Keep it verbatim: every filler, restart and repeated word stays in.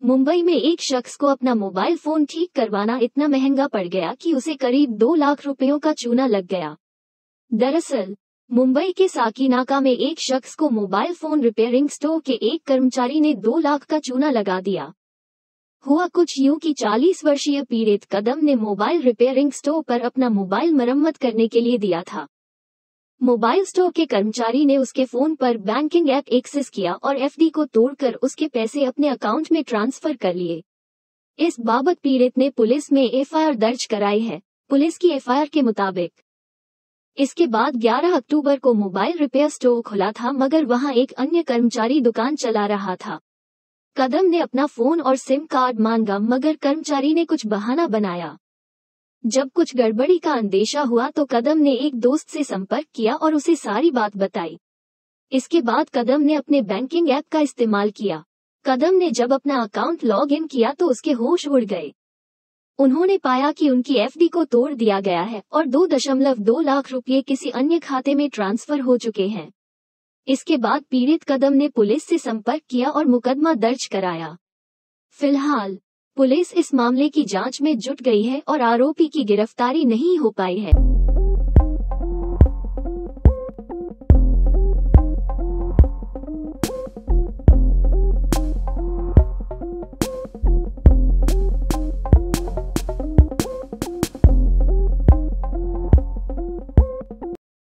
मुंबई में एक शख्स को अपना मोबाइल फोन ठीक करवाना इतना महंगा पड़ गया कि उसे करीब दो लाख रुपयों का चूना लग गया। दरअसल मुंबई के साकीनाका में एक शख्स को मोबाइल फोन रिपेयरिंग स्टोर के एक कर्मचारी ने दो लाख का चूना लगा दिया। हुआ कुछ यूं कि चालीस वर्षीय पीड़ित कदम ने मोबाइल रिपेयरिंग स्टोर पर अपना मोबाइल मरम्मत करने के लिए दिया था। मोबाइल स्टोर के कर्मचारी ने उसके फोन पर बैंकिंग ऐप एक्सेस किया और एफडी को तोड़कर उसके पैसे अपने अकाउंट में ट्रांसफर कर लिए। इस बाबत पीड़ित ने पुलिस में एफआईआर दर्ज कराई है। पुलिस की एफआईआर के मुताबिक इसके बाद ग्यारह अक्टूबर को मोबाइल रिपेयर स्टोर खुला था, मगर वहां एक अन्य कर्मचारी दुकान चला रहा था। कदम ने अपना फोन और सिम कार्ड मांगा, मगर कर्मचारी ने कुछ बहाना बनाया। जब कुछ गड़बड़ी का अंदेशा हुआ तो कदम ने एक दोस्त से संपर्क किया और उसे सारी बात बताई। इसके बाद कदम ने अपने बैंकिंग ऐप का इस्तेमाल किया। कदम ने जब अपना अकाउंट लॉग इन किया तो उसके होश उड़ गए। उन्होंने पाया कि उनकी एफडी को तोड़ दिया गया है और दो दशमलव दो लाख रुपये किसी अन्य खाते में ट्रांसफर हो चुके हैं। इसके बाद पीड़ित कदम ने पुलिस से संपर्क किया और मुकदमा दर्ज कराया। फिलहाल पुलिस इस मामले की जांच में जुट गई है और आरोपी की गिरफ्तारी नहीं हो पाई है।